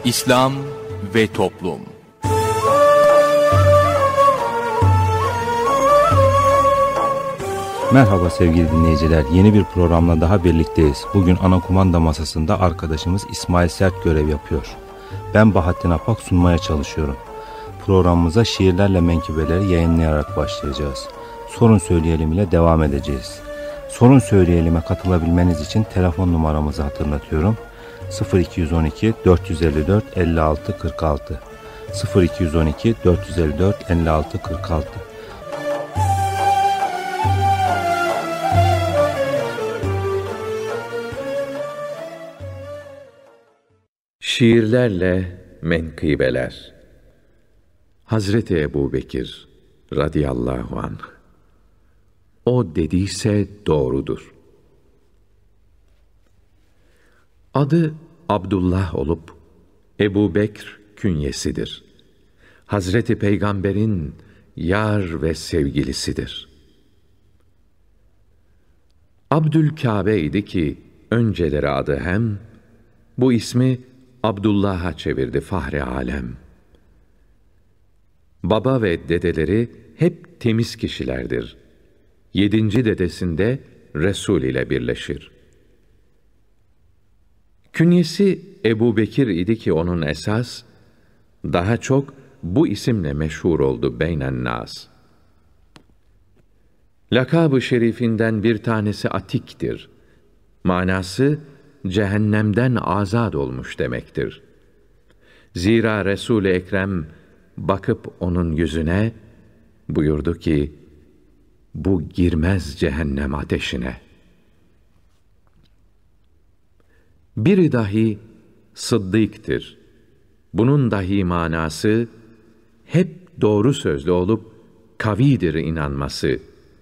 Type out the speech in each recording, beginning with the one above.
İslam ve Toplum. Merhaba sevgili dinleyiciler, yeni bir programla daha birlikteyiz. Bugün ana kumanda masasında arkadaşımız İsmail Sert görev yapıyor. Ben Bahattin Apak sunmaya çalışıyorum. Programımıza şiirlerle menkıbeleri yayınlayarak başlayacağız. Sorun söyleyelim ile devam edeceğiz. Sorun söyleyelime katılabilmeniz için telefon numaramızı hatırlatıyorum. 0212 454 56 46 0212 454 56 46. Şiirlerle menkıbeler. Hazreti Ebubekir radıyallahu anh. O dediyse doğrudur. Adı Abdullah olup Ebubekr künyesidir. Hazreti Peygamber'in yar ve sevgilisidir. Abdülkabe idi ki önceleri adı hem, bu ismi Abdullah'a çevirdi fahri alem. Baba ve dedeleri hep temiz kişilerdir. 7. dedesinde Resul ile birleşir. Künyesi Ebubekir idi ki onun esas, daha çok bu isimle meşhur oldu beynen nas. Lakab-ı şerifinden bir tanesi Atik'tir. Manası, cehennemden azad olmuş demektir. Zira Resul-i Ekrem bakıp onun yüzüne buyurdu ki, bu girmez cehennem ateşine. Biri dahi sıddıktır. Bunun dahi manası, hep doğru sözlü olup kavidir inanması.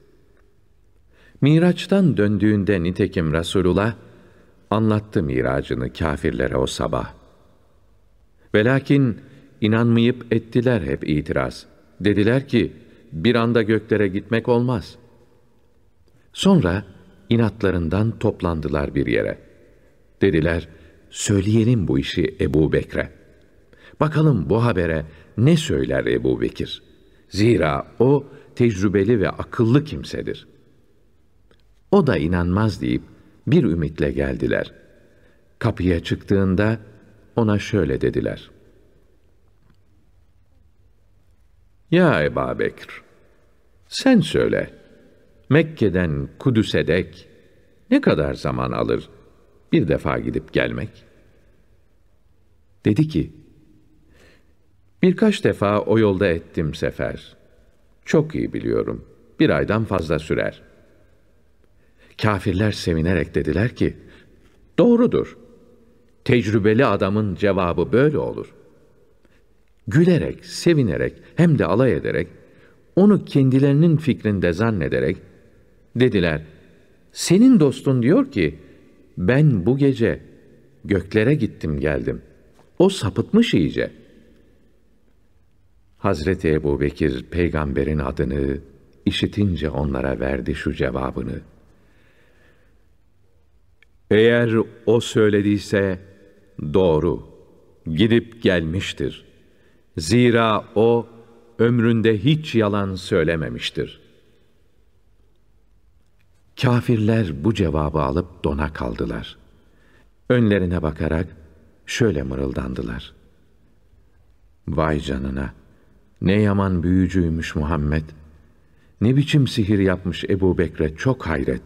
Miraç'tan döndüğünde nitekim Resulullah, anlattı miracını kâfirlere o sabah. Velakin inanmayıp ettiler hep itiraz. Dediler ki, bir anda göklere gitmek olmaz. Sonra inatlarından toplandılar bir yere. Dediler, söyleyelim bu işi Ebubekir'e. Bakalım bu habere ne söyler Ebubekir? Zira o tecrübeli ve akıllı kimsedir. O da inanmaz deyip bir ümitle geldiler. Kapıya çıktığında ona şöyle dediler. Ya Ebubekir, sen söyle, Mekke'den Kudüs'e dek ne kadar zaman alır bir defa gidip gelmek? Dedi ki, birkaç defa o yolda ettim sefer. Çok iyi biliyorum, 1 aydan fazla sürer. Kâfirler sevinerek dediler ki, doğrudur. Tecrübeli adamın cevabı böyle olur. Gülerek, sevinerek hem de alay ederek, onu kendilerinin fikrinde zannederek dediler, senin dostun diyor ki, ben bu gece göklere gittim geldim. O sapıtmış iyice. Hazreti Ebubekir peygamberin adını işitince onlara verdi şu cevabını. Eğer o söylediyse doğru, gidip gelmiştir. Zira o ömründe hiç yalan söylememiştir. Kâfirler bu cevabı alıp dona kaldılar. Önlerine bakarak şöyle mırıldandılar. Vay canına, ne yaman büyücüymüş Muhammed, ne biçim sihir yapmış Ebubekir'e çok hayret.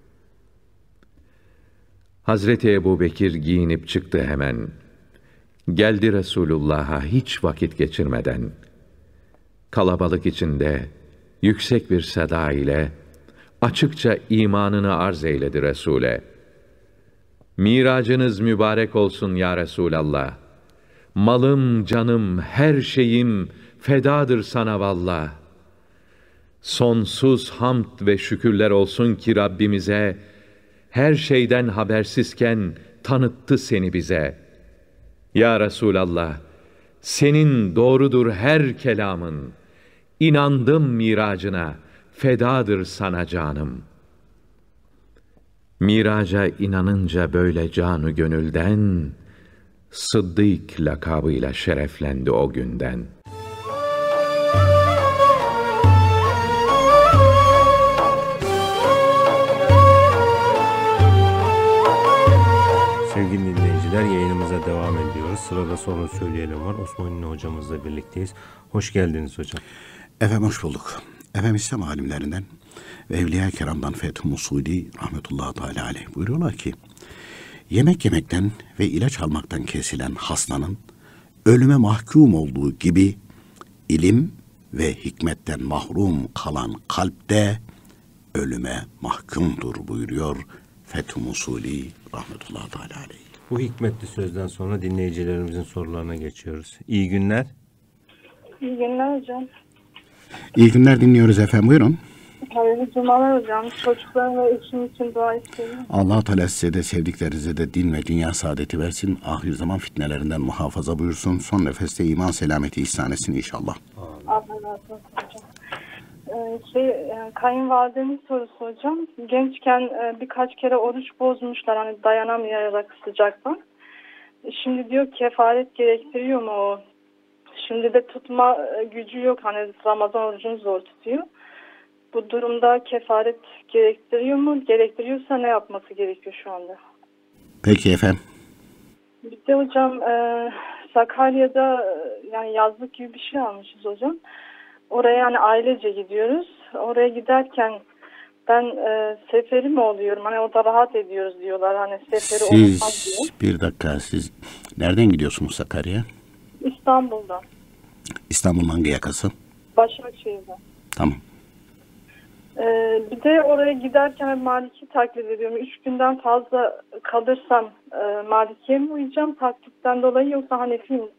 Hazreti Ebubekir giyinip çıktı hemen. Geldi Resulullah'a hiç vakit geçirmeden. Kalabalık içinde yüksek bir seda ile açıkça imanını arz eyledi Resul'e. Miracınız mübarek olsun ya Resulallah. Malım, canım, her şeyim fedadır sana vallah. Sonsuz hamd ve şükürler olsun ki Rabbimize, her şeyden habersizken tanıttı seni bize. Ya Resulallah, senin doğrudur her kelamın. İnandım miracına, fedadır sana canım. Miraca inanınca böyle canı gönülden, Sıddık lakabıyla şereflendi o günden. Sevgili dinleyiciler, yayınımıza devam ediyoruz. Sırada Sorun Söyleyelim var. Osman Ünlü hocamızla birlikteyiz. Hoş geldiniz hocam. Efendim hoş bulduk. Efendim İslam alimlerinden ve Evliya-i Kiram'dan Fethü Musuli rahmetullahi teala aleyh buyuruyorlar ki, yemek yemekten ve ilaç almaktan kesilen hastanın ölüme mahkum olduğu gibi ilim ve hikmetten mahrum kalan kalpte ölüme mahkumdur buyuruyor Fethü Musuli rahmetullahi teala aleyh. Bu hikmetli sözden sonra dinleyicilerimizin sorularına geçiyoruz. İyi günler. İyi günler hocam. İyi günler, dinliyoruz efendim, buyurun. Hayırlı cumalar hocam. Çocuklar ve eşim için dua istedim. Allah-u Teala size de sevdiklerinize de din ve dünya saadeti versin. Ahir zaman fitnelerinden muhafaza buyursun. Son nefeste iman selameti ihsan etsin inşallah. Allah razı olsun hocam. Kayınvalidemin sorusu hocam. Gençken birkaç kere oruç bozmuşlar. Hani dayanamayarak sıcaktan. Şimdi diyor kefaret gerektiriyor mu o? Şimdi de tutma gücü yok. Hani Ramazan orucunu zor tutuyor. Bu durumda kefaret gerektiriyor mu? Gerektiriyorsa ne yapması gerekiyor şu anda? Peki efendim. Bir de hocam Sakarya'da yani yazlık gibi bir şey almışız hocam. Oraya yani ailece gidiyoruz. Oraya giderken ben seferi mi oluyorum? Hani orada rahat ediyoruz diyorlar. Hani seferi olmaz diyor. Bir dakika, siz nereden gidiyorsunuz Sakarya'ya? İstanbul'dan. İstanbul'un hangi yakası? Başakşehir'den. Tamam. Bir de oraya giderken Maliki taklit ediyorum. 3 günden fazla kalırsam Maliki'ye mi uyacağım taklitten dolayı yoksa Hanefi mi?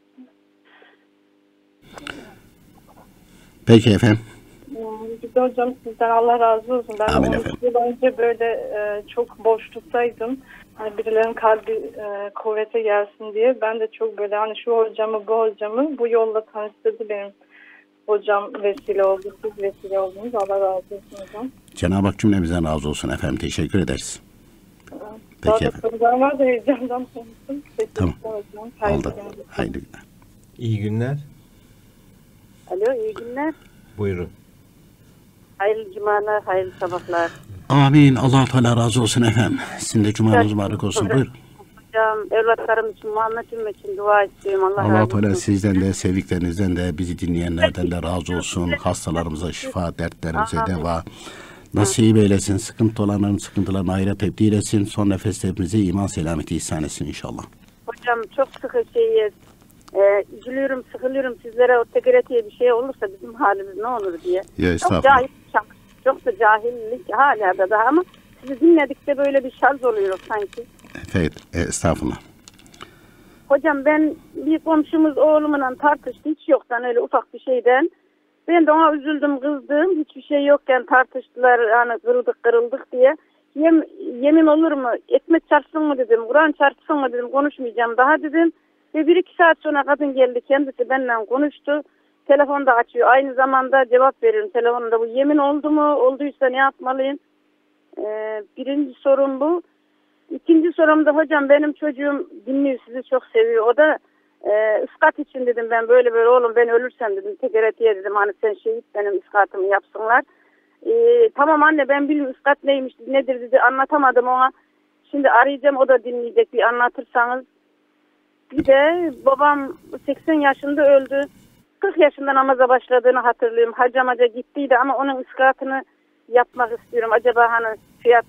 Peki efendim. Bir de hocam sizden Allah razı olsun. Ben Amin 10 efendim. yıl önce böyle çok boşluktaydım. Hani birilerinin kalbi kuvvete gelsin diye. Ben de çok böyle hani şu hocamı bu hocamı bu yolla tanıştırdı benim hocam, vesile oldu. Siz vesile oldunuz. Allah razı olsun hocam. Cenab-ı Hak cümlemizden razı olsun efendim. Teşekkür ederiz. Peki efendim. Sorularım var da heyecandan konuştum. Tamam. Hocam. Oldu. Haydi günler. İyi günler. Alo, iyi günler. Buyurun. Hayırlı cumalar, hayırlı sabahlar. Amin. Allah-u Teala razı olsun efendim. Sizin de cumanız mübarek olsun. Buyurun. Hocam, evlatlarım için, Muhammed'im için dua istiyorum. Allah Allah-u razı Teala olsun. sizden de, sevdiklerinizden de, bizi dinleyenlerden de razı olsun. Hastalarımıza şifa, dertlerimize deva nasip eylesin. Sıkıntı olanların sıkıntılarını hayra tebdil etsin. Son nefeste hepimize iman selameti ihsan etsin inşallah. Hocam çok sıkı üzülüyorum, sıkılıyorum sizlere o tekeretiye bir şey olursa bizim halimiz ne olur diye. Ya, çok cahil, çok da cahillik hala da ama sizi dinledikçe böyle bir şarj oluyor sanki. Evet, estağfurullah. Hocam ben bir komşumuz oğlumla tartıştı hiç yoktan öyle ufak bir şeyden. Ben de ona üzüldüm, kızdım. Hiçbir şey yokken tartıştılar hani kırıldık diye. Yemin olur mu? Ekmek çarpsın mı dedim. Kur'an çarpsın mı dedim. Konuşmayacağım daha dedim. Ve 1-2 saat sonra kadın geldi. Kendisi benimle konuştu. Telefonda açıyor. Aynı zamanda cevap veriyorum telefonda. Bu yemin oldu mu? Olduysa ne yapmalıyım? Birinci sorum bu. İkinci sorum da hocam benim çocuğum dinliyor sizi çok seviyor. O da ıskat için dedim ben böyle oğlum ben ölürsem dedim tekeretiye dedim hani sen şehit benim ıskatımı yapsınlar. Tamam anne ben bilmiyorum ıskat neymiş nedir dedi anlatamadım ona. Şimdi arayacağım o da dinleyecek bir anlatırsanız. Bir de babam 80 yaşında öldü. 40 yaşında namaza başladığını hatırlıyorum. Hacamaca gittiydi ama onun ıskatını yapmak istiyorum. Acaba hani fiyat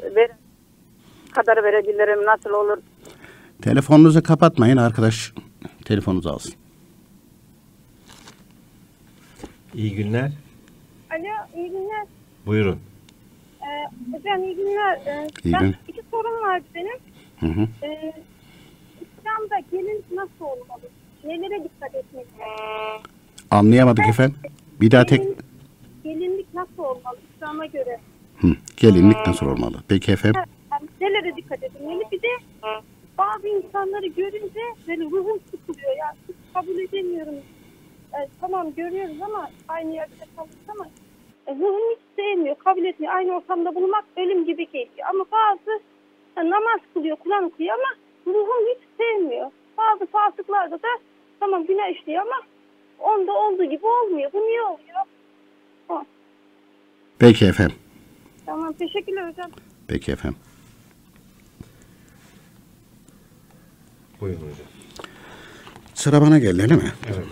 kadar verebilirim nasıl olur? Telefonunuzu kapatmayın arkadaş. Telefonunuzu alsın. İyi günler. Alo, iyi günler. Buyurun. Hocam iyi günler. İyi Ben gün. 2 sorum var benim. Hı hı. İslam'da gelin nasıl olmalı? Nelere dikkat etmek lazım? Anlayamadık efendim. Bir daha Gelinlik nasıl olmalı İslam'a göre? Gelinlik nasıl olmalı? Peki efendim. Yani nelere dikkat etmeli? Bir de bazı insanları görünce böyle ruhum sıkılıyor. Ya hiç kabul edemiyorum. Tamam görüyoruz ama aynı yerde kalıyoruz ama ruhum hiç sevmiyor, kabul etmiyor. Aynı ortamda bulunmak ölüm gibi geliyor. Ama bazı namaz kılıyor, Kur'an okuyor ama ruhum hiç sevmiyor. Bazı fasıklarda da tamam günah işliyor ama onda olduğu gibi olmuyor. Bu niye oluyor? Ha. Peki efendim. Tamam, teşekkürler hocam. Peki efendim. Buyurun hocam. Sıra bana geldi değil mi? Evet.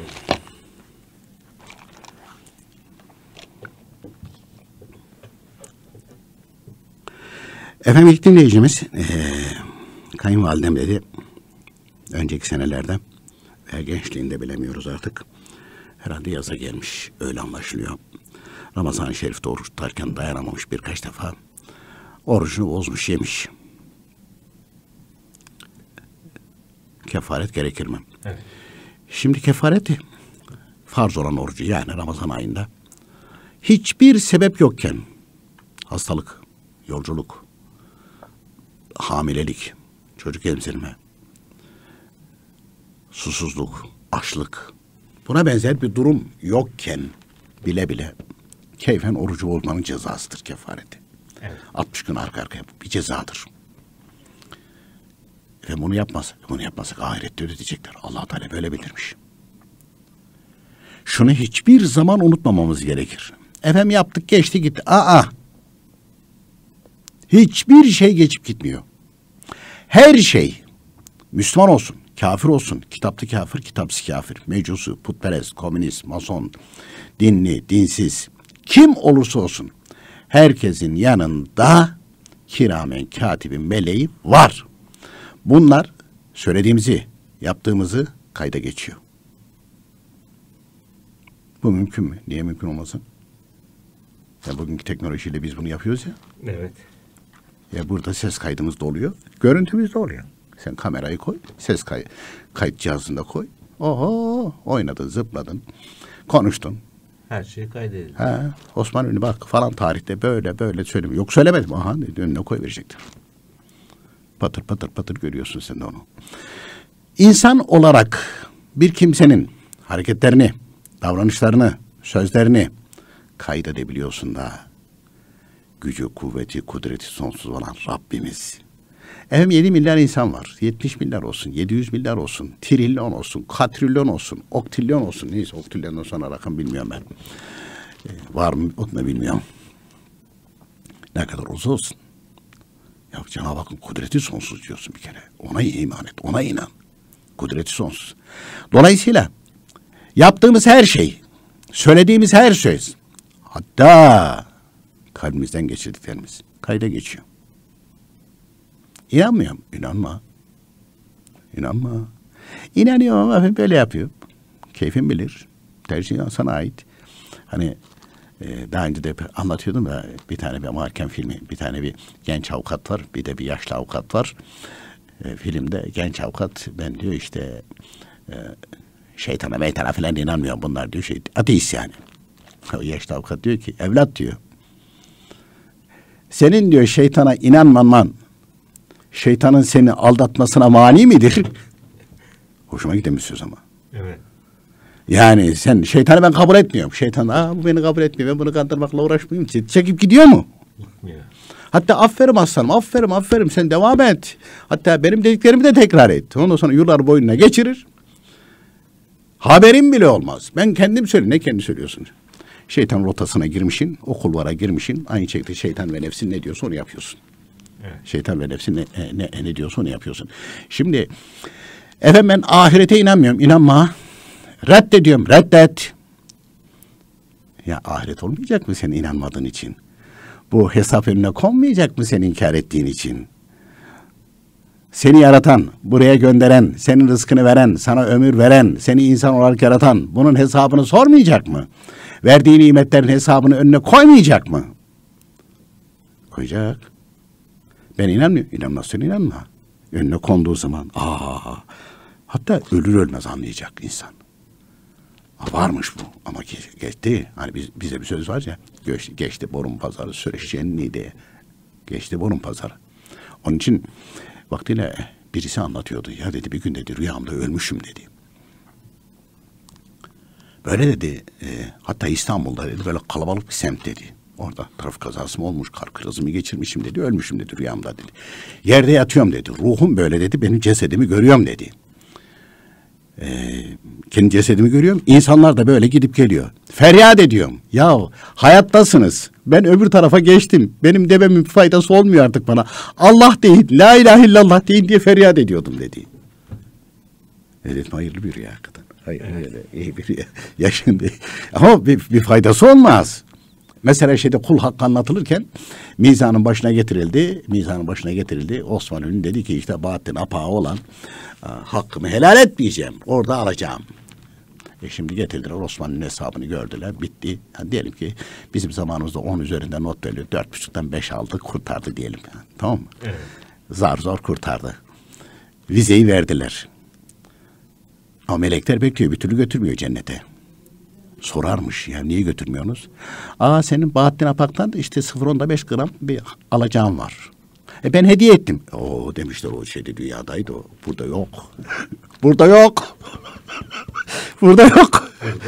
Efendim ilk dinleyicimiz kayınvalidem dedi. Önceki senelerde ve gençliğinde bilemiyoruz artık. Herhalde yaza gelmiş. Öyle anlaşılıyor. Ramazan-ı Şerif'te oruç tutarken dayanamamış birkaç defa. Orucunu bozmuş, yemiş. Kefaret gerekir mi? Evet. Şimdi kefareti farz olan orucu yani Ramazan ayında hiçbir sebep yokken hastalık, yolculuk, hamilelik, çocuk emzirme, susuzluk, açlık buna benzer bir durum yokken bile bile keyfen orucu bozmanın cezasıdır kefareti. Evet. 60 gün arka arkaya bir cezadır. Ve bunu yapmasak ahirette ödetecekler. Allah Teala böyle bildirmiş. Şunu hiçbir zaman unutmamamız gerekir. Efendim yaptık geçti gitti. Hiçbir şey geçip gitmiyor. Her şey Müslüman olsun, kafir olsun, kitaplı kafir, kitapsız kafir, mecusu, putperest, komünist, mason, dinli, dinsiz, kim olursa olsun herkesin yanında kiramen katibin meleği var. Bunlar söylediğimizi, yaptığımızı kayda geçiyor. Bu mümkün mü? Niye mümkün olmasın? Ya bugünkü teknolojiyle biz bunu yapıyoruz ya. Evet. Ya burada ses kaydımız da oluyor, görüntümüz de oluyor. Sen kamerayı koy, ses kayıt cihazında koy. Oho, oynadın, zıpladın, konuştun. Her şey kaydedildi. Osman Ünlü bak falan tarihte böyle söylemiyor. Yok söylemedim. Aha önüne koy verecektir. Patır patır patır görüyorsun sen de onu. İnsan olarak bir kimsenin hareketlerini, davranışlarını, sözlerini kaydedebiliyorsun da gücü, kuvveti, kudreti sonsuz olan Rabbimiz. 7 milyar insan var. 70 milyar olsun, 700 milyar olsun, trilyon olsun, katrilyon olsun, oktilyon olsun. Neyse oktilyondan sonra rakam bilmiyorum ben. Var mı onu da bilmiyorum. Ne kadar olsun. Ya Cenab-ı Hakk'ın kudreti sonsuz diyorsun bir kere. Ona iman et, ona inan. Kudreti sonsuz. Dolayısıyla yaptığımız her şey, söylediğimiz her söz, hatta kalbimizden geçirdiklerimiz kayda geçiyor. İnanmıyorum. İnanma. İnanıyorum ama böyle yapıyor. Keyfin bilir. Tercih sana ait. Hani daha önce de anlatıyordum da bir tane bir Amerikan filmi, bir tane bir genç avukat var, bir de bir yaşlı avukat var. Filmde genç avukat ben diyor işte şeytana meytana falan inanmıyor bunlar diyor ateist yani. O yaşlı avukat diyor ki evlat diyor senin diyor şeytana inanmaman şeytanın seni aldatmasına mani midir? Hoşuma giden bir söz ama. Evet. Yani sen şeytanı ben kabul etmiyorum. Şeytan bu beni kabul etmiyor. Ben bunu kandırmakla uğraşmayayım. Çekip gidiyor mu? Gitmiyor. Hatta aferin aslanım. Aferin sen devam et. Hatta benim dediklerimi de tekrar et. Ondan sonra yıllar boyuna geçirir. Haberim bile olmaz. Ben kendim söyleyeyim. Ne kendi söylüyorsun? Şeytan rotasına girmişsin. O kulvara girmişsin. Aynı şekilde şeytan ve nefsin ne diyorsa onu yapıyorsun. Evet. Şeytan ve nefsin ne diyorsa onu yapıyorsun. Şimdi efendim ben ahirete inanmıyorum. İnanma. Reddediyorum. Reddet. Ya ahiret olmayacak mı senin inanmadığın için? Bu hesap önüne konmayacak mı senin inkar ettiğin için? Seni yaratan, buraya gönderen, senin rızkını veren, sana ömür veren, seni insan olarak yaratan bunun hesabını sormayacak mı? Verdiği nimetlerin hesabını önüne koymayacak mı? Koyacak. Ben inanmıyorum. İnanmazsan inanma. Önüne konduğu zaman hatta ölür ölmez anlayacak insan. Varmış bu ama geçti. Hani bize bir söz var ya geçti borun pazarı süreççenliği diye. Geçti borun pazarı. Onun için vaktiyle birisi anlatıyordu. Ya dedi bir gün dedi rüyamda ölmüşüm dedi. Böyle dedi hatta İstanbul'da dedi böyle kalabalık bir semt dedi. Orada trafik kazası mı olmuş, kar krizi mi geçirmişim dedi, ölmüşüm dedi rüyamda dedi. Yerde yatıyorum dedi, ruhum böyle dedi, benim cesedimi görüyorum dedi. Kendi cesedimi görüyorum. İnsanlar da böyle gidip geliyor. Feryat ediyorum. Ya hayattasınız. Ben öbür tarafa geçtim. Benim dememin bir faydası olmuyor artık bana. Allah deyin, la ilahe illallah deyin diye feryat ediyordum dedi. Dedim hayırlı bir rüya hakikaten. Hayır, iyi bir rüya. Ya şimdi ama bir faydası olmaz. Mesela şeyde kul hakkı anlatılırken mizanın başına getirildi. Osman Ünlü dedi ki işte Bahattin Apağı olan hakkımı helal etmeyeceğim. Orada alacağım. Şimdi getirdiler Osmanlı'nın hesabını gördüler. Bitti. Yani diyelim ki bizim zamanımızda 10 üzerinden not veriliyor. 4,5'tan 5 aldı, kurtardı diyelim. Yani. Tamam mı? Evet. Zar zor kurtardı. Vizeyi verdiler. Ama melekler bekliyor. Bir türlü götürmüyor cennete. Sorarmış ya niye götürmüyorsunuz? Senin Bahattin Apak'tan da işte 0,5 gram bir alacağım var. Ben hediye ettim. Demişler o şeyde dünyadaydı o. Burada yok. Burada yok. Burada yok.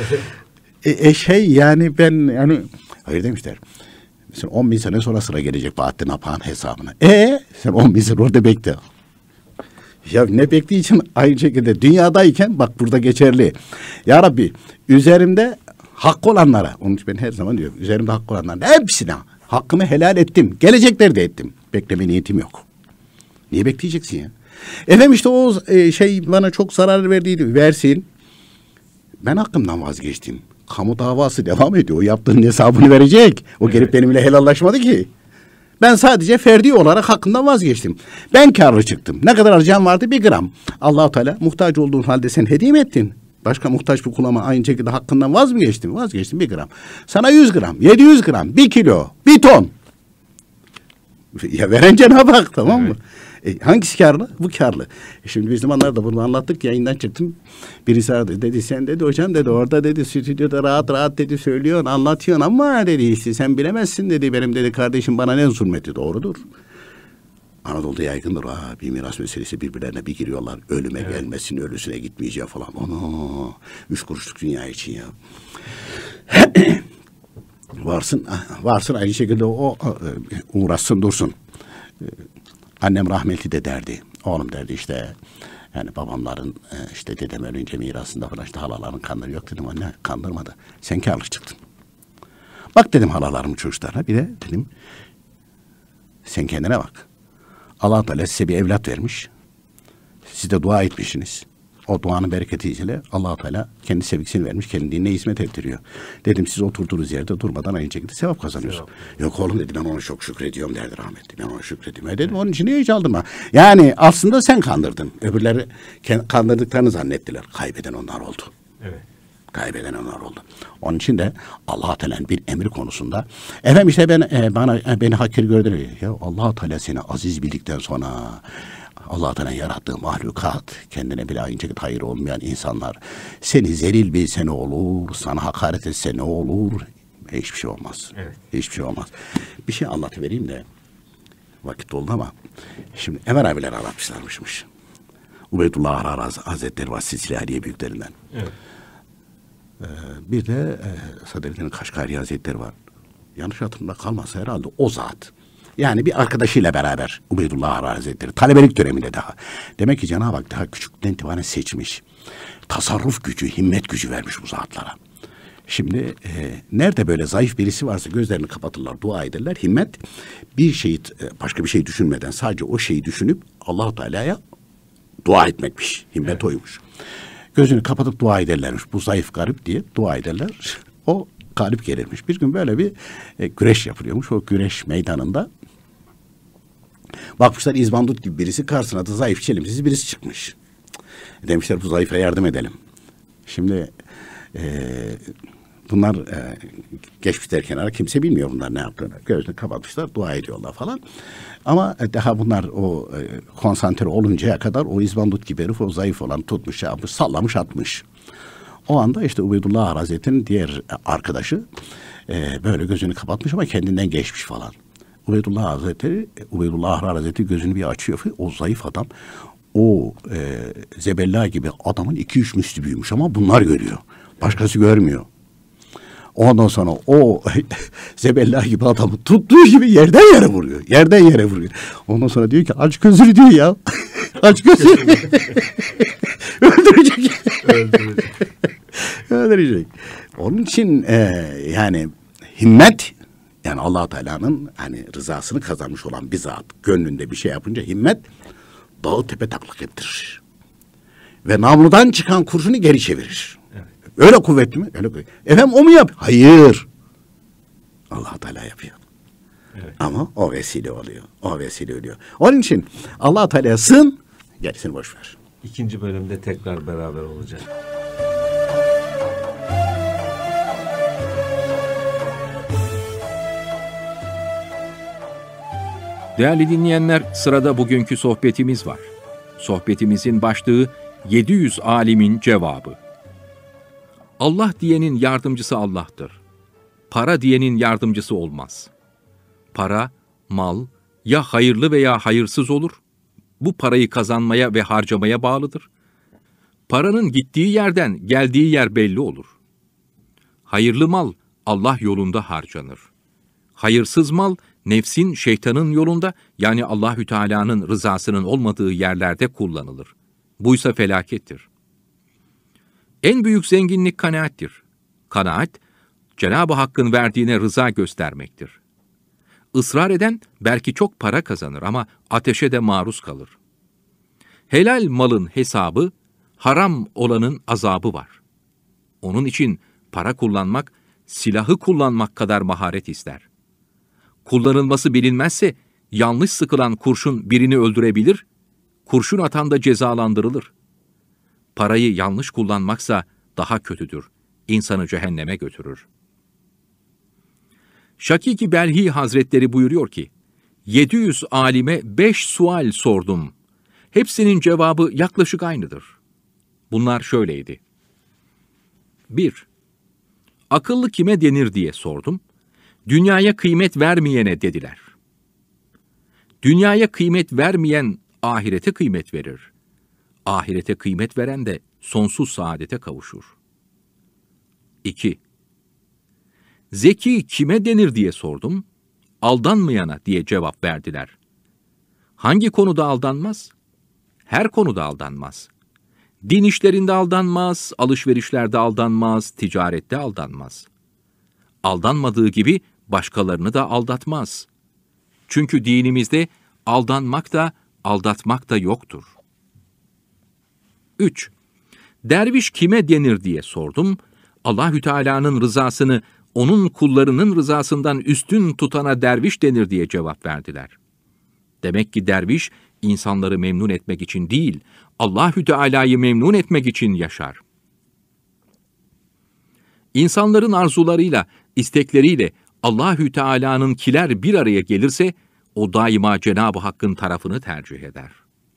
Yani ben yani hayır demişler. Mesela 10.000 sene sonra sıra gelecek Bahattin Apak'ın hesabına. Sen 10.000 sene orada bekle. Ya ne bekleyeceğim aynı şekilde dünyadayken bak burada geçerli. Ya Rabbi üzerimde hakkı olanlara, onun için ben her zaman diyorum üzerimde hakkı olanlara hepsine hakkımı helal ettim. Gelecekleri de ettim. Bekleme niyetim yok. Niye bekleyeceksin ya? Efendim işte o bana çok zarar verdiydi. Versin. Ben hakkımdan vazgeçtim. Kamu davası devam ediyor. O yaptığının hesabını verecek. O gelip benimle helallaşmadı ki. Ben sadece ferdi olarak hakkımdan vazgeçtim. Ben karlı çıktım. Ne kadar harcam vardı? 1 gram. Allah-u Teala muhtaç olduğun halde sen hediye mi ettin? Başka muhtaç bir kulama aynı şekilde hakkından vaz mı geçtin? Vazgeçtim 1 gram. Sana 100 gram, 700 gram, 1 kilo, 1 ton. Ya veren Cenab-ı Hak tamam mı? Hangisi karlı? Bu karlı. Şimdi biz zamanlarda bunu anlattık yayından çıktım. Birisi aradı dedi sen dedi hocam dedi orada dedi stüdyoda rahat rahat dedi söylüyorsun anlatıyorsun ama dedi işte sen bilemezsin dedi benim dedi kardeşim bana ne zulmetti doğrudur. Anadolu'da yaygındır. Bir miras meselesi birbirlerine bir giriyorlar. Ölüme gelmesin, ölüsüne gitmeyeceğim falan. 3 kuruşluk dünya için ya. varsın aynı şekilde o uğraşsın dursun. Annem rahmetli de derdi. Oğlum derdi işte yani babamların işte dedem ölünce mirasında falan işte halaların kanları yok dedim. Anne kandırmadı. Sen kârlı çıktın. Bak dedim halalarımın çocuklarına bir de dedim sen kendine bak. Allah Teala size bir evlat vermiş. Siz de dua etmişsiniz. O duanın bereketiyle Allah Teala kendi sevgisini vermiş, kendi dinine hizmet ettiriyor. Dedim siz oturduğunuz yerde durmadan aynı şekilde sevap kazanıyorsun. Yok oğlum dedi ben ona çok şükrediyorum derdi rahmetli. Ben ona şükrediyorum. Dedim onun için hiç aldırma. Yani aslında sen kandırdın. Öbürleri kandırdıklarını zannettiler. Kaybeden onlar oldu. Evet. Kaybeden onlar oldu. Onun için de Allah Teala'nın bir emri konusunda efendim işte beni hakir gördüler. Ya Allah Teala seni aziz bildikten sonra Allah Teala'nın yarattığı mahlukat kendine bile aynı şekilde hayır olmayan insanlar seni zelil bilse ne olur, sana hakaret etse ne olur? Hiçbir şey olmaz. Evet. Hiçbir şey olmaz. Bir şey anlatıvereyim de vakit oldu ama şimdi Ömer abiler anlatmışlarmışmış. Ubeydullah Ahrar Hazretleri var Silsile-i büyüklerinden. Evet. Bir de Sadreddin Kaşgari Hazretleri var. Yanlış hatırımda kalmazsa herhalde o zat. Yani bir arkadaşıyla beraber Ubeydullah Ahrar Hazretleri. Talebelik döneminde daha. Demek ki Cenab-ı Hak daha küçükten itibaren seçmiş. Tasarruf gücü, himmet gücü vermiş bu zatlara. Şimdi nerede böyle zayıf birisi varsa gözlerini kapatırlar, dua ederler. Himmet bir şeyi başka bir şey düşünmeden sadece o şeyi düşünüp Allah-u Teala'ya dua etmekmiş. Himmet oymuş. Gözünü kapatıp dua ederlermiş. Bu zayıf garip diye dua ederler. O galip gelirmiş. Bir gün böyle bir güreş yapılıyormuş. O güreş meydanında bakmışlar İzbandut gibi birisi karşısına da zayıf çelimsiz birisi çıkmış. Demişler bu zayıfa yardım edelim. Şimdi bunlar geçmişler kenara kimse bilmiyor bunlar ne yaptığını. Gözünü kapatmışlar dua ediyorlar falan. Ama daha bunlar o konsantre oluncaya kadar o İzbandut gibi herif o zayıf olan tutmuş yapmış sallamış atmış. O anda işte Ubeydullah Hazretleri'nin diğer arkadaşı böyle gözünü kapatmış ama kendinden geçmiş falan. Ubeydullah Hazretleri gözünü bir açıyor. O zayıf adam o Zebella gibi adamın 2-3 misli büyümüş ama bunlar görüyor. Başkası görmüyor. Ondan sonra o Zebella gibi adamı tuttuğu gibi yerden yere vuruyor. Yerden yere vuruyor. Ondan sonra diyor ki aç gözünü diyor ya. Aç gözünü. Öldürecek. Öldürecek. Onun için yani himmet, yani Allah Teala'nın hani rızasını kazanmış olan bir zat gönlünde bir şey yapınca himmet dağı tepe taklak ettirir. Ve namludan çıkan kurşunu geri çevirir. Evet. Öyle kuvvetli mi? Öyle kuvvetli. Efendim o mu yap? Hayır. Allah Teala yapıyor. Evet. Ama o vesile oluyor. O vesile oluyor. Onun için Allah Teala'ya sığın, gerisini boş ver. İkinci bölümde tekrar beraber olacağız. Değerli dinleyenler, sırada bugünkü sohbetimiz var. Sohbetimizin başlığı 700 alimin cevabı. Allah diyenin yardımcısı Allah'tır. Para diyenin yardımcısı olmaz. Para, mal ya hayırlı veya hayırsız olur. Bu parayı kazanmaya ve harcamaya bağlıdır. Paranın gittiği yerden geldiği yer belli olur. Hayırlı mal Allah yolunda harcanır. Hayırsız mal nefsin, şeytanın yolunda, yani Allahü Teala'nın rızasının olmadığı yerlerde kullanılır. Buysa felakettir. En büyük zenginlik kanaattir. Kanaat, Cenab-ı Hakk'ın verdiğine rıza göstermektir. Israr eden belki çok para kazanır ama ateşe de maruz kalır. Helal malın hesabı, haram olanın azabı var. Onun için para kullanmak, silahı kullanmak kadar maharet ister. Kullanılması bilinmezse, yanlış sıkılan kurşun birini öldürebilir, kurşun atan da cezalandırılır. Parayı yanlış kullanmaksa daha kötüdür, insanı cehenneme götürür. Şakik-i Belhi Hazretleri buyuruyor ki, 700 alime 5 sual sordum. Hepsinin cevabı yaklaşık aynıdır. Bunlar şöyleydi. 1. Akıllı kime denir diye sordum. Dünyaya kıymet vermeyene dediler. Dünyaya kıymet vermeyen ahirete kıymet verir. Ahirete kıymet veren de sonsuz saadete kavuşur. 2. Zeki kime denir diye sordum. Aldanmayana diye cevap verdiler. Hangi konuda aldanmaz? Her konuda aldanmaz. Din işlerinde aldanmaz, alışverişlerde aldanmaz, ticarette aldanmaz. Aldanmadığı gibi başkalarını da aldatmaz. Çünkü dinimizde aldanmak da aldatmak da yoktur. 3. Derviş kime denir diye sordum. Allahü Teala'nın rızasını onun kullarının rızasından üstün tutana derviş denir diye cevap verdiler. Demek ki derviş insanları memnun etmek için değil, Allahü Teala'yı memnun etmek için yaşar. İnsanların arzularıyla, istekleriyle Allahü Teala'nınkiler bir araya gelirse, o daima Cenab-ı Hakk'ın tarafını tercih eder.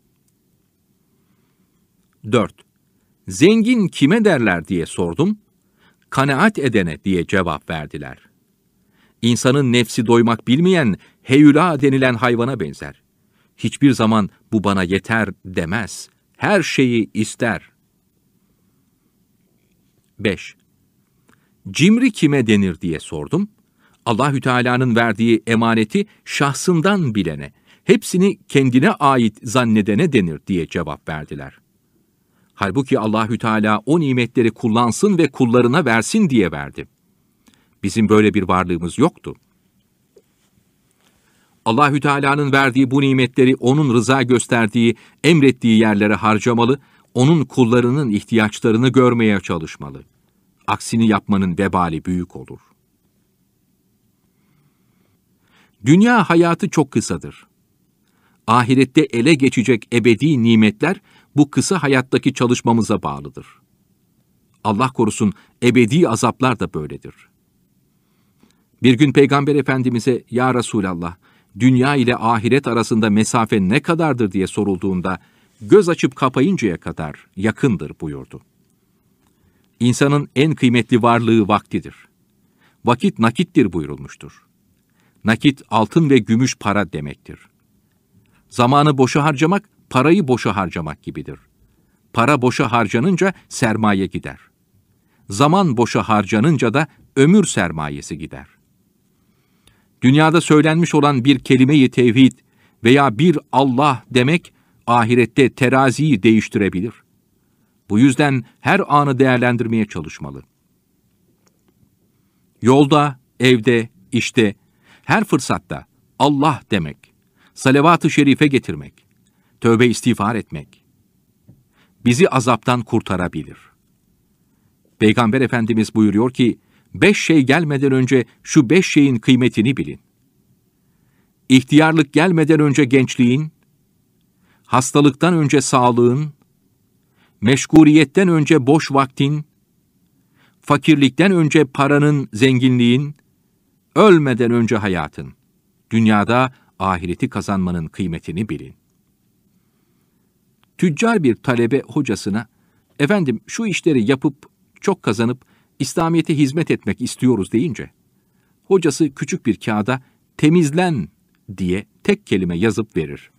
4. Zengin kime derler diye sordum. Kanaat edene diye cevap verdiler. İnsanın nefsi doymak bilmeyen, heyula denilen hayvana benzer. Hiçbir zaman bu bana yeter demez. Her şeyi ister. 5. Cimri kime denir diye sordum. Allahü Teala'nın verdiği emaneti şahsından bilene, hepsini kendine ait zannedene denir diye cevap verdiler. Halbuki Allahü Teala o nimetleri kullansın ve kullarına versin diye verdi. Bizim böyle bir varlığımız yoktu. Allahü Teala'nın verdiği bu nimetleri onun rıza gösterdiği, emrettiği yerlere harcamalı, onun kullarının ihtiyaçlarını görmeye çalışmalı. Aksini yapmanın vebali büyük olur. Dünya hayatı çok kısadır. Ahirette ele geçecek ebedi nimetler bu kısa hayattaki çalışmamıza bağlıdır. Allah korusun, ebedi azaplar da böyledir. Bir gün Peygamber Efendimiz'e "Ya Resulallah, dünya ile ahiret arasında mesafe ne kadardır?" diye sorulduğunda, göz açıp kapayıncaya kadar yakındır buyurdu. İnsanın en kıymetli varlığı vaktidir. Vakit nakittir buyurulmuştur. Nakit altın ve gümüş para demektir. Zamanı boşa harcamak, parayı boşa harcamak gibidir. Para boşa harcanınca sermaye gider. Zaman boşa harcanınca da ömür sermayesi gider. Dünyada söylenmiş olan bir kelime-i tevhid veya bir Allah demek, ahirette teraziyi değiştirebilir. Bu yüzden her anı değerlendirmeye çalışmalı. Yolda, evde, işte, her fırsatta Allah demek, salavat-ı şerife getirmek, tövbe istiğfar etmek bizi azaptan kurtarabilir. Peygamber Efendimiz buyuruyor ki, 5 şey gelmeden önce şu 5 şeyin kıymetini bilin. İhtiyarlık gelmeden önce gençliğin, hastalıktan önce sağlığın, meşguriyetten önce boş vaktin, fakirlikten önce paranın, zenginliğin, ölmeden önce hayatın, dünyada ahireti kazanmanın kıymetini bilin. Tüccar bir talebe hocasına, efendim şu işleri yapıp, çok kazanıp, İslamiyet'e hizmet etmek istiyoruz deyince, hocası küçük bir kağıda temizlen diye tek kelime yazıp verir.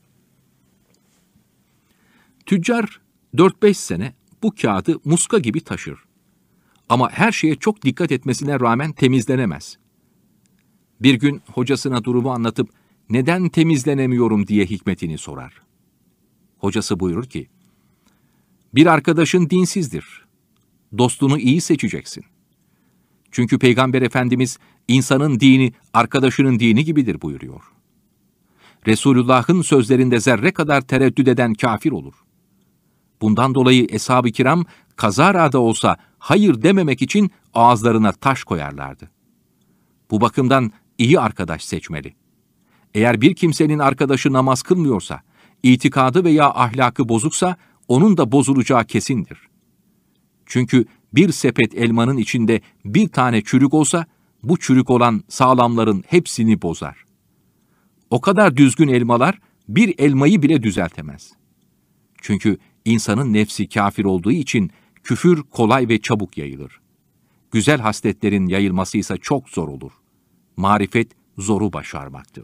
Tüccar 4-5 sene bu kağıdı muska gibi taşır. Ama her şeye çok dikkat etmesine rağmen temizlenemez. Bir gün hocasına durumu anlatıp neden temizlenemiyorum diye hikmetini sorar. Hocası buyurur ki, bir arkadaşın dinsizdir. Dostunu iyi seçeceksin. Çünkü Peygamber Efendimiz insanın dini arkadaşının dini gibidir buyuruyor. Resulullah'ın sözlerinde zerre kadar tereddüt eden kafir olur. Bundan dolayı eshab-ı kiram kazara da olsa hayır dememek için ağızlarına taş koyarlardı. Bu bakımdan iyi arkadaş seçmeli. Eğer bir kimsenin arkadaşı namaz kılmıyorsa, itikadı veya ahlakı bozuksa, onun da bozulacağı kesindir. Çünkü bir sepet elmanın içinde bir tane çürük olsa, bu çürük olan sağlamların hepsini bozar. O kadar düzgün elmalar bir elmayı bile düzeltemez. Çünkü insanın nefsi kafir olduğu için küfür kolay ve çabuk yayılır. Güzel hasletlerin yayılması ise çok zor olur. Marifet zoru başarmaktır.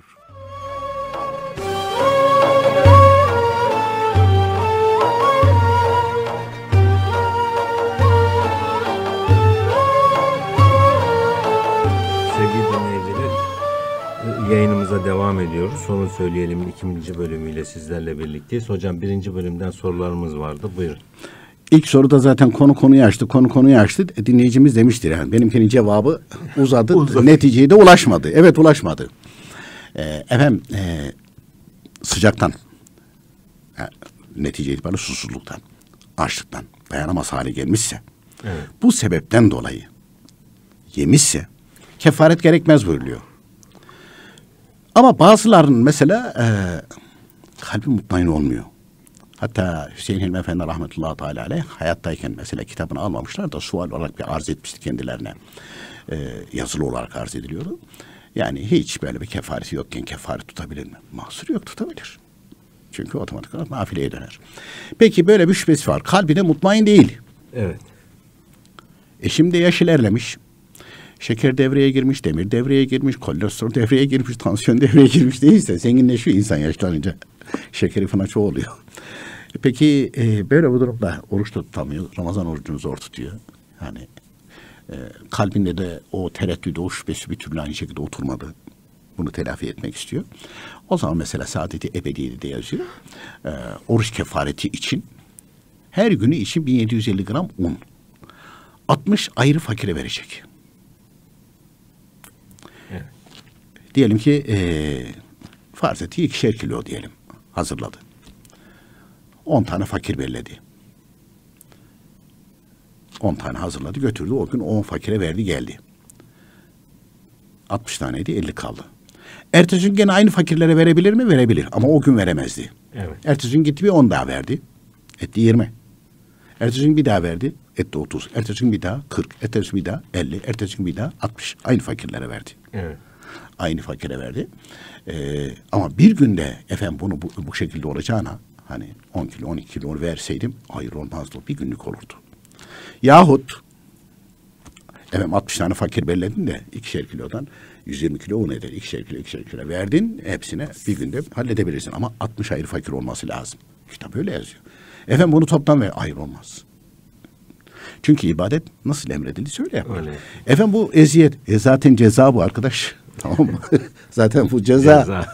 Yayınımıza devam ediyoruz. Sonu söyleyelim 2. bölümüyle sizlerle birlikteyiz. Hocam 1. bölümden sorularımız vardı. Buyurun. İlk soruda zaten konuyu açtı. Dinleyicimiz demiştir yani. Benimkinin cevabı uzadı. Neticeye de ulaşmadı. Evet, ulaşmadı. Sıcaktan, netice itibariyle susuzluktan, açlıktan dayanamaz hale gelmişse, evet, bu sebepten dolayı yemişse kefaret gerekmez buyuruyor. Ama bazılarının mesela kalbi mutmain olmuyor. Hatta Hüseyin Hilmi Efendi rahmetullahi teala aleyh hayattayken mesela kitabını almamışlar da sual olarak bir arz etmişti kendilerine. Yazılı olarak arz ediliyordu. Yani hiç böyle bir kefareti yokken kefaret tutabilir mi? Mahsur yok, tutabilir. Çünkü otomatik olarak nafileye döner. Peki böyle bir şüphesi var. Kalbine mutmain değil. Evet. Şimdi yaş ilerlemiş. Şeker devreye girmiş, demir devreye girmiş, kolesterol devreye girmiş, tansiyon devreye girmiş değilse zenginleşiyor insan yaşlanınca. Şekeri falan çoğu oluyor. Peki böyle bu durumda oruç da tutamıyor. Ramazan orucunu zor tutuyor. Yani kalbinde de o tereddüdü, o şüphesi bir türlü aynı şekilde oturmadı. Bunu telafi etmek istiyor. O zaman mesela Saadet-i Ebediye'de de yazıyor. Oruç kefareti için her günü için 1750 gram un. 60 ayrı fakire verecek. Evet. Diyelim ki farz ettiği 2'şer kilo diyelim. Hazırladı. 10 tane fakir belledi. 10 tane hazırladı, götürdü. O gün 10 fakire verdi, geldi. 60 taneydi, 50 kaldı. Ertesi gün gene aynı fakirlere verebilir mi? Verebilir. Ama o gün veremezdi. Evet. Ertesi gün gitti bir 10 daha verdi. Etti 20. Ertesi gün bir daha verdi. Etti 30. Ertesi gün bir daha 40. Ertesi gün bir daha 50. Ertesi gün bir daha 60. Aynı fakirlere verdi. Evet. Aynı fakire verdi. Ama bir günde efendim bunu bu şekilde olacağına hani 10 kilo 12 kilo verseydim hayır olmazdı. Bir günlük olurdu. Yahut efendim 60 tane fakir belledin de 2'şer kilodan 120 kilo un eder. 2'şer kilo verdin, hepsine bir günde halledebilirsin. Ama 60 ayrı fakir olması lazım. Kitap öyle yazıyor. Efendim bunu toptan ver. Hayır, olmaz. Çünkü ibadet nasıl emredildi öyle yapar. Öyle. Efendim bu eziyet. Zaten ceza bu arkadaş. Tamam mı? Zaten bu ceza.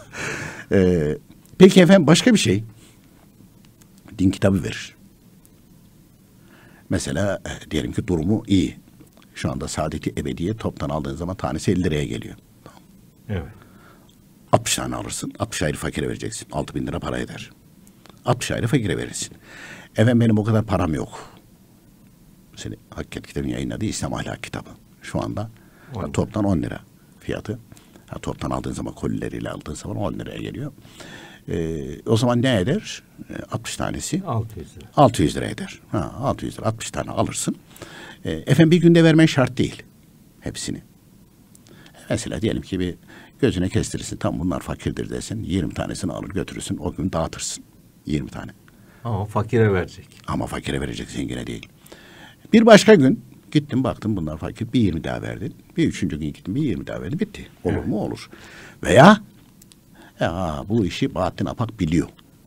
Peki efendim başka bir şey. Din kitabı verir. Mesela diyelim ki durumu iyi. Şu anda saadeti ebediye toptan aldığın zaman tanesi 50 liraya geliyor. Evet. 60 tane alırsın. 60 ayrı fakire vereceksin. 6.000 lira para eder. 60 ayrı fakire verirsin. Efendim benim o kadar param yok. Seni Hakikat kitabın yayınladığı İslam Ahlak kitabı. Şu anda toptan 10 lira fiyatı. Toptan aldığın zaman kolileriyle aldığın zaman 10 liraya geliyor. O zaman ne eder? 60 tanesi 600 lira. 600 lira eder. 600 lira 60 tane alırsın. Efendim bir günde vermen şart değil. Hepsini. Mesela diyelim ki bir gözüne kestirirsin. Tam bunlar fakirdir desin. 20 tanesini alır götürürsün. O gün dağıtırsın. 20 tane. Ama fakire verecek. Ama fakire verecek, zengine değil. Bir başka gün gittim baktım bunlar fakir. Bir 20 daha verdin. Bir üçüncü gün gittim bir 20 daha verdin. Bitti. Olur mu? Olur. Veya bu işi Bahattin Apak biliyor.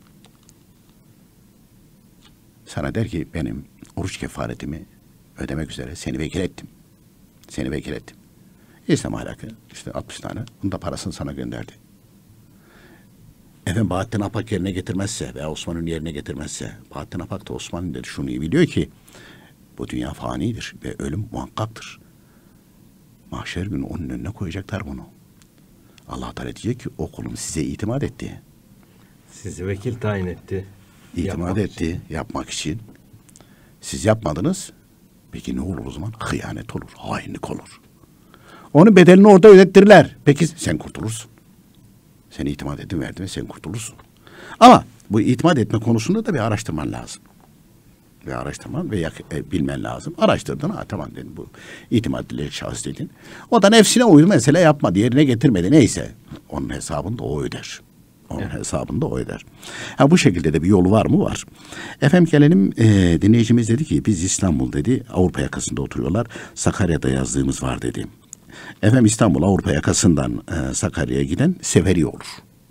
Sana der ki benim oruç kefaretimi ödemek üzere seni vekil ettim. Seni vekil ettim. İslam ahlakı işte 60 tane. Bunun da parasını sana gönderdi. Efendim Bahattin Apak yerine getirmezse veya Osman'ın yerine getirmezse, Bahattin Apak da Osman'ın dedi şunu iyi biliyor ki bu dünya fanidir ve ölüm muhakkaktır. Mahşer günü onun önüne koyacaklar bunu. Allah Teala diyecek ki o kulum size itimat etti. Sizi vekil tayin etti. İtimat etti yapmak için. Siz yapmadınız. Peki ne olur o zaman? Hıyanet olur, hainlik olur. Onun bedelini orada ödettirirler. Peki sen kurtulursun. Sen itimat ettin verdin ve sen kurtulursun. Ama bu itimat etme konusunda da bir araştırman lazım. Ve araştırman ve bilmen lazım. Araştırdın tamam dedin bu itimat edilecek şahıs dedin. O da nefsine uydu mesela yapmadı yerine getirmedi neyse. Onun hesabını da o öder. Onun hesabını da o öder. Bu şekilde de bir yolu var mı? Var. Efendim gelelim dinleyicimiz dedi ki biz İstanbul dedi Avrupa yakasında oturuyorlar. Sakarya'da yazdığımız var dedi. Efendim İstanbul Avrupa yakasından Sakarya'ya giden seferi olur.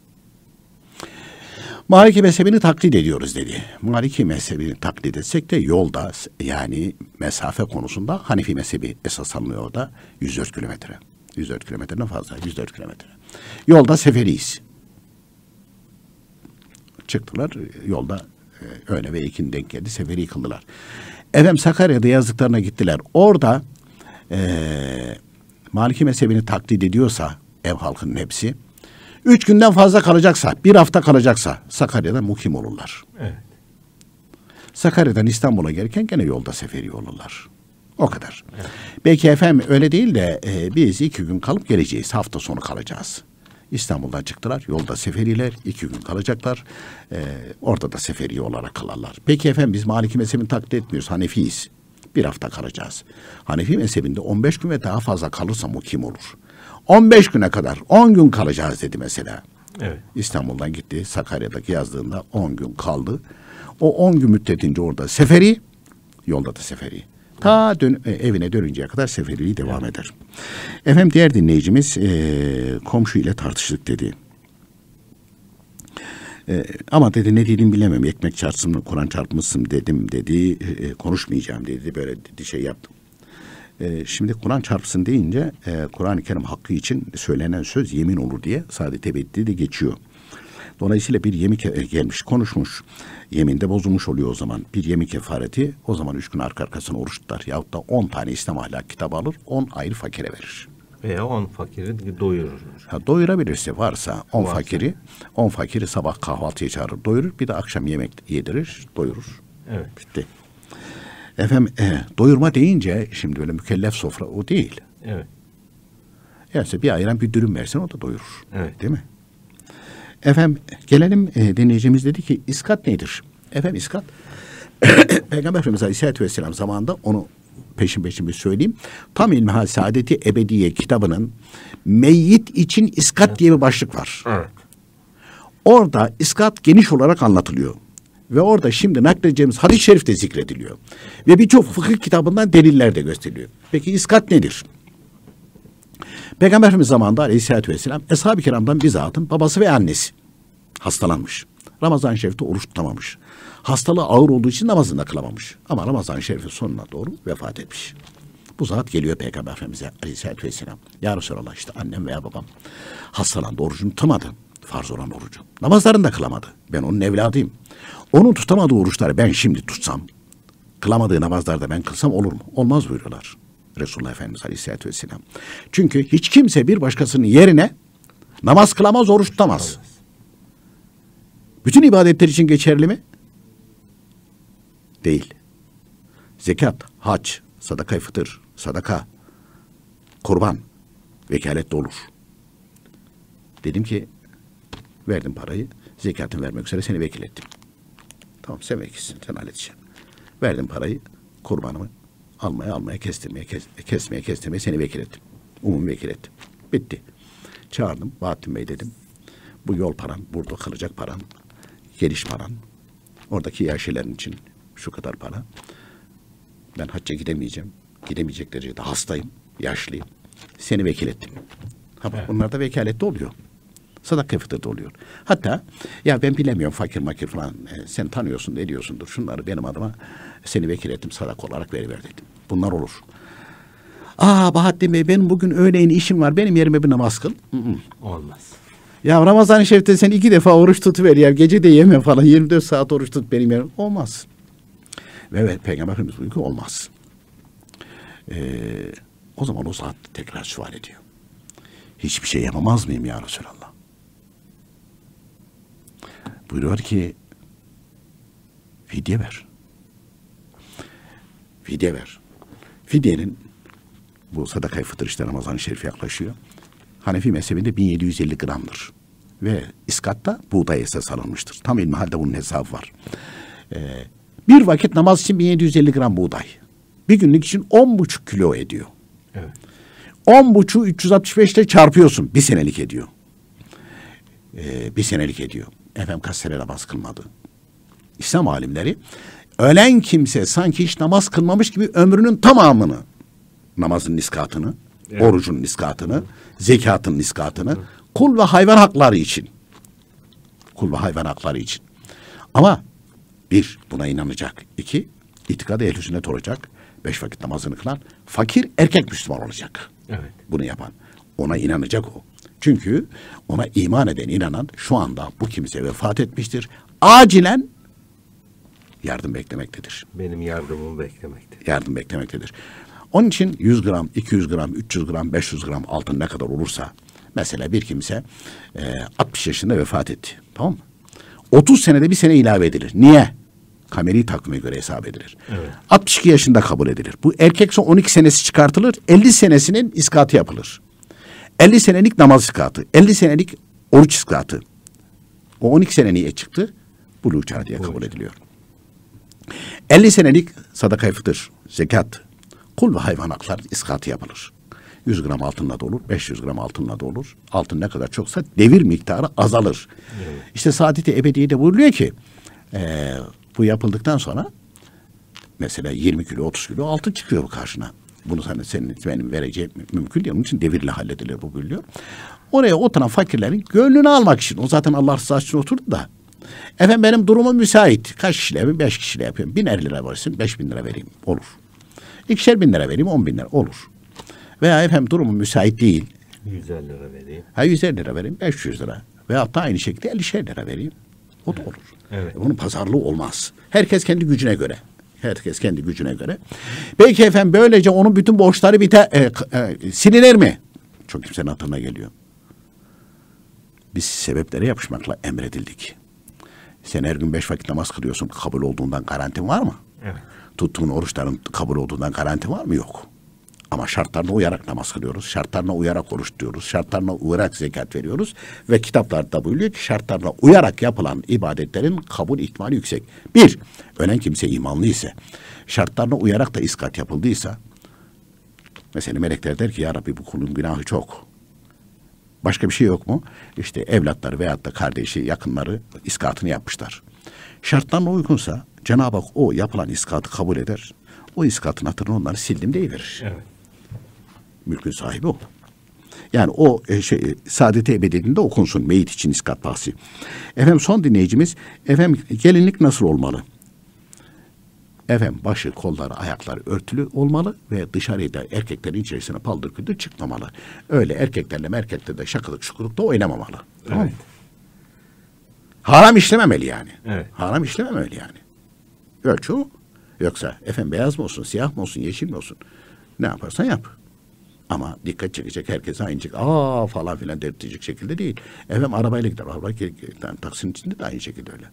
Maliki mezhebini taklit ediyoruz dedi. Maliki mezhebini taklit etsek de yolda yani mesafe konusunda Hanefi mezhebi esas alınıyor orada 104 kilometre. 104 kilometreden fazla 104 kilometre. Yolda seferiyiz. Çıktılar yolda öğle ve ikindi denk geldi seferi kıldılar. Efendim Sakarya'da yazdıklarına gittiler. Orada Maliki mezhebini taklit ediyorsa ev halkının hepsi 3 günden fazla kalacaksa, 1 hafta kalacaksa Sakarya'da mukim olurlar. Evet. Sakarya'dan İstanbul'a gelirken gene yolda seferi olurlar. O kadar. Evet. Belki efendim öyle değil de biz 2 gün kalıp geleceğiz. Hafta sonu kalacağız. İstanbul'dan çıktılar. Yolda seferiler. 2 gün kalacaklar. Orada da seferi olarak kalırlar. Peki efendim biz Maliki mezhebini taklit etmiyoruz. Hanefiyiz. 1 hafta kalacağız. Hanefi mezhebinde 15 gün ve daha fazla kalırsa mukim olur. 15 güne kadar 10 gün kalacağız dedi mesela. Evet. İstanbul'dan gitti. Sakarya'daki yazdığında 10 gün kaldı. O 10 gün müddetince orada seferi, yolda da seferi. Ta evine dönünceye kadar seferiliği devam eder. Efendim diğer dinleyicimiz komşu ile tartıştık dedi. Ama dedi ne dediğimi bilemem. Ekmek çarpsın mı, Kur'an çarpmışsın dedim dedi. Konuşmayacağım dedi. Böyle dedi şey yaptım. Şimdi Kur'an çarpsın deyince Kur'an-ı Kerim hakkı için söylenen söz yemin olur diye Saadet Ebedi'de de geçiyor. Dolayısıyla bir yemin gelmiş konuşmuş. Yeminde bozulmuş oluyor o zaman. Bir yemin kefareti o zaman 3 gün arka arkasına oruç tutar. Yahut da 10 tane İslam ahlak kitabı alır 10 ayrı fakire verir. Veya 10 fakiri doyurur. Doyurabilirse varsa 10 fakiri sabah kahvaltıya çağırır doyurur. Bir de akşam yemek yedirir doyurur. Evet. Bitti. Efendim doyurma deyince şimdi öyle mükellef sofra o değil. Evet. Yani bir ayran bir dürüm versin o da doyurur. Evet. Değil mi? Efendim gelelim dinleyicimiz dedi ki iskat nedir? Efendim iskat Peygamber Efendimiz Aleyhisselatü Vesselam zamanında onu peşin bir söyleyeyim. Tam İlmihal Saadeti Ebediye kitabının meyyit için iskat diye bir başlık var. Evet. Orada iskat geniş olarak anlatılıyor. Ve orada şimdi nakledeceğimiz hadis-i şerif de zikrediliyor. Ve birçok fıkıh kitabından deliller de gösteriliyor. Peki iskat nedir? Peygamber Efendimiz zamanında Aleyhisselatü Vesselam Eshab-ı Kiram'dan bir zatın babası ve annesi hastalanmış. Ramazan-ı Şerif'te oruç tutamamış. Hastalığı ağır olduğu için namazını da kılamamış. Ama Ramazan-ı Şerif'in sonuna doğru vefat etmiş. Bu zat geliyor Peygamber Efendimiz'e Aleyhisselatü Vesselam. Ya Resulallah işte annem veya babam hastalandı, orucunu tutamadı. Farz olan orucu. Namazlarını da kılamadı. Ben onun evladıyım. Onun tutamadığı oruçları ben şimdi tutsam kılamadığı namazlarda ben kılsam olur mu? Olmaz buyuruyorlar Resulullah Efendimiz Aleyhisselatü Vesselam. Çünkü hiç kimse bir başkasının yerine namaz kılamaz, oruç tutamaz. Bütün ibadetler için geçerli mi? Değil. Zekat, hac, sadaka-i fıtır, sadaka, kurban vekaletle olur. Dedim ki verdim parayı, zekatını vermek üzere seni vekil ettim. Tamam, sen vekilsin, sen halledeceksin. Verdim parayı, kurbanımı almaya, kestirmeye seni vekil ettim. Umumi vekil ettim. Bitti. Çağırdım, Bahattin Bey dedim. Bu yol paran, burada kalacak paran, geliş paran, oradaki yaşlıların için şu kadar para. Ben hacca gidemeyeceğim. Gidemeyecek derecede hastayım, yaşlıyım. Seni vekil ettim. Ha bak, bunlar da vekalette oluyor. Sadaka fıtırda oluyor. Hatta ya ben bilemiyorum, fakir makir falan, sen tanıyorsun, ediyorsundur. Şunları benim adıma seni vekil ettim, sadaka olarak veriver dedim. Bunlar olur. Bahattin Bey, benim bugün öğleyin işim var, benim yerime bir namaz kıl. Olmaz. Ya Ramazan-ı Şerif'te sen 2 defa oruç tutuver ya, gece de yeme falan, 24 saat oruç tut benim yerim. Olmaz. Ve evet, Peygamberimiz buyuruyor ki olmaz. O zaman o zat tekrar sual ediyor. Hiçbir şey yapamaz mıyım ya Resulallah? Buyuruyor ki fidye ver. Fidye ver. Fidyenin, bu sadaka-i fıtır işte Ramazan-ı Şerif yaklaşıyor. Hanefi mezhebinde 1750 gramdır. Ve iskatta buğday esas alınmıştır. Tam ilmihalde bunun hesabı var. Bir vakit namaz için 1750 gram buğday. Bir günlük için 10,5 kilo ediyor. Evet. 10,5'u 365'te çarpıyorsun. Bir senelik ediyor. Bir senelik ediyor. Efendim kaç sene namaz kılmadı. İslam alimleri ölen kimse sanki hiç namaz kılmamış gibi ömrünün tamamını, namazın iskatını, evet, orucun iskatını, zekatın iskatını, kul ve hayvan hakları için. Kul ve hayvan hakları için. Ama bir, buna inanacak. İki, itikadı ehl-i sünnet olacak. 5 vakit namazını kılan fakir erkek Müslüman olacak. Evet. Bunu yapan. Ona inanacak o. Çünkü ona iman eden, inanan şu anda bu kimse vefat etmiştir. Acilen yardım beklemektedir. Benim yardımımı beklemektedir. Yardım beklemektedir. Onun için 100 gram, 200 gram, 300 gram, 500 gram altın ne kadar olursa, mesela bir kimse 60 yaşında vefat etti. Tamam mı? 30 senede bir sene ilave edilir. Niye? Kameri takvime göre hesap edilir. Evet. 62 yaşında kabul edilir. Bu erkekse 12 senesi çıkartılır. 50 senesinin iskatı yapılır. 50 senelik namaz iskatı. 50 senelik oruç iskatı. O 12 sene niye çıktı? Buluğ çağı diye kabul ediliyor. 50 senelik sadaka-i fıtır, zekat, kul ve hayvan hakları iskatı yapılır. 100 gram altınla da olur, 500 gram altınla da olur. Altın ne kadar çoksa devir miktarı azalır. Evet. İşte Saadet-i Ebediye'de buyuruyor ki bu yapıldıktan sonra mesela 20 kilo 30 kilo altın çıkıyor bu karşına. Bunu senin benim vereceğim mümkün değil. Onun için devirle halledilir bu buyuruyor. Oraya oturan fakirlerin gönlünü almak için. O zaten Allah rızası için oturdu da. Efendim benim durumum müsait. Kaç kişiyle yapayım? 5 kişiyle yapıyorum. 1000 lira versin, 5.000 lira vereyim. Olur. 2'şer bin lira vereyim, 10.000 lira. Olur. Veya efendim durumum müsait değil. 150 lira vereyim. 150 lira vereyim, 500 lira. Veya da aynı şekilde 50'şer lira vereyim. O da olur. Evet. Bunun pazarlığı olmaz. Herkes kendi gücüne göre. Herkes kendi gücüne göre. Peki efendim böylece onun bütün borçları silinir mi? Çok kimsenin hatırına geliyor. Biz sebeplere yapışmakla emredildik. Sen her gün 5 vakit namaz kılıyorsun. Kabul olduğundan garantin var mı? Evet. Tuttuğun oruçların kabul olduğundan garanti var mı? Yok. Ama şartlarına uyarak namaz kılıyoruz. Şartlarına uyarak oruç tutuyoruz. Şartlarına uyarak zekat veriyoruz. Ve kitaplarda buyuruyor ki şartlarına uyarak yapılan ibadetlerin kabul ihtimali yüksek. Bir, ölen kimse imanlı ise, şartlarına uyarak da iskat yapıldıysa, mesela melekler der ki ya Rabbi bu kulun günahı çok. Başka bir şey yok mu? İşte evlatları veyahut da kardeşi, yakınları iskatını yapmışlar. Şartlarına uygunsa Cenab-ı Hak o yapılan iskatı kabul eder. O iskatın hatırını onları sildim deyiverir. Evet. Mülkün sahibi o. Yani o Saadet-i Ebediye'de okunsun meyit için iskat bahsi. Efendim son dinleyicimiz, efendim gelinlik nasıl olmalı? Efendim başı, kolları, ayakları örtülü olmalı ve dışarıda erkeklerin içerisine paldır küldür çıkmamalı. Öyle erkeklerle şakalık şukurluk da oynamamalı. Evet. Tamam mı? Haram işlememeli yani. Evet. Haram işlememeli yani. Ölçü Yoksa efendim beyaz mı olsun, siyah mı olsun, yeşil mi olsun? Ne yaparsan yap. Ama dikkat çekecek, herkese aynı şekilde aa falan filan dedirtecek şekilde değil. Efendim arabayla gider. Yani taksinin içinde de aynı şekilde öyle.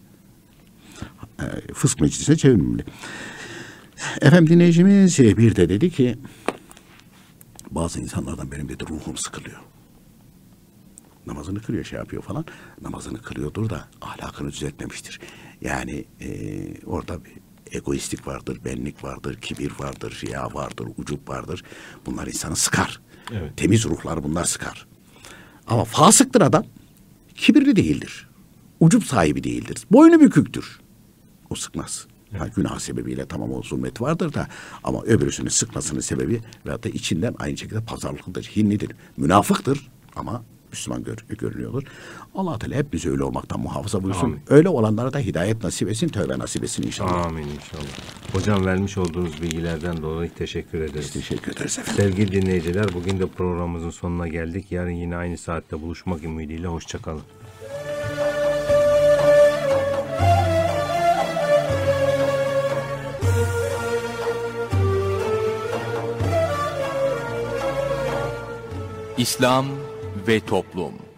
Fısk meclisine çevrilmeli. Efendim dinleyicimiz bir de dedi ki bazı insanlardan benim dedi ruhum sıkılıyor. Namazını kılıyor, şey yapıyor falan. Namazını kılıyordur da ahlakını düzeltmemiştir. Yani orada bir egoistlik vardır, benlik vardır, kibir vardır, riya vardır, ucup vardır. Bunlar insanı sıkar. Evet. Temiz ruhlar bunlar sıkar. Ama fasıktır adam. Kibirli değildir. Ucup sahibi değildir. Boynu büküktür. O sıkmaz. Evet. Yani günah sebebiyle tamam o zulmet vardır da ama öbürüsünün sıkmasının sebebi veyahut da içinden aynı şekilde pazarlıklıdır, hinlidir, münafıktır ama Müslüman görünüyordur. Allah Teala hep bizi öyle olmaktan muhafaza buyursun. Amin. Öyle olanlara da hidayet nasip etsin, tövbe nasip etsin inşallah. Amin inşallah. Hocam vermiş olduğunuz bilgilerden dolayı teşekkür ederiz. Biz teşekkür ederiz efendim. Sevgili dinleyiciler, bugün de programımızın sonuna geldik. Yarın yine aynı saatte buluşmak ümidiyle hoşçakalın. İslam ve Toplum.